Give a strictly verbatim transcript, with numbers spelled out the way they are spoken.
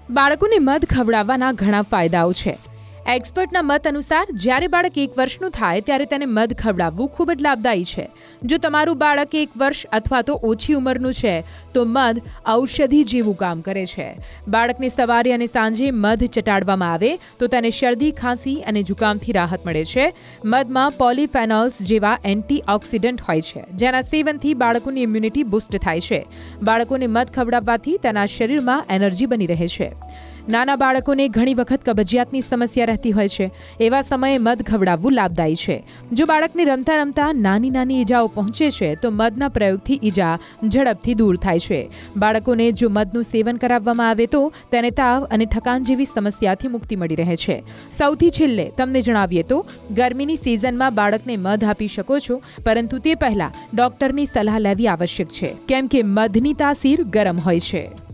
બાળકોને મધ ખવડાવવાના ઘણા ફાયદાઓ છે। એક્સપર્ટના મત અનુસાર જ્યારે બાળક એક વર્ષનું થાય ત્યારે તેને મધ ખવડાવવું ખૂબ જ લાભદાયી છે। જો તમારું બાળક એક વર્ષ અથવા તો ઓછી ઉંમરનું છે તો મધ ઔષધિ જેવું કામ કરે છે। બાળકને સવારે અને સાંજે મધ ચટાડવામાં આવે તો તેને શરદી, ખાંસી અને જુકામથી રાહત મળે છે। મધમાં પોલિફેનોલ્સ જેવા એન્ટીઓક્સિડન્ટ હોય છે, જેના સેવનથી બાળકોની ઇમ્યુનિટી બૂસ્ટ થાય છે। બાળકોને મધ ખવડાવવાથી તેના શરીરમાં એનર્જી બની રહે છે। નાના બાળકોને ઘણી વખત કબજિયાતની સમસ્યા રહેતી હોય છે, એવા સમયે મધ ખવડાવવું લાભદાયી છે। જો બાળકને રમતા રમતા નાની નાની ઈજાઓ પહોંચે છે તો મધના પ્રયોગથી ઈજા ઝડપથી દૂર થાય છે। બાળકોને જો મધનું સેવન કરાવવામાં આવે તો તેને તાવ અને થકાન જેવી સમસ્યાથી મુક્તિ મળી રહે છે। સૌથી છેલ્લે તમને જણાવીએ તો ગરમીની સિઝનમાં બાળકને મધ આપી શકો છો, પરંતુ તે પહેલા ડોક્ટરની સલાહ લેવી આવશ્યક છે, કેમ કે મધની તાસીર ગરમ હોય છે।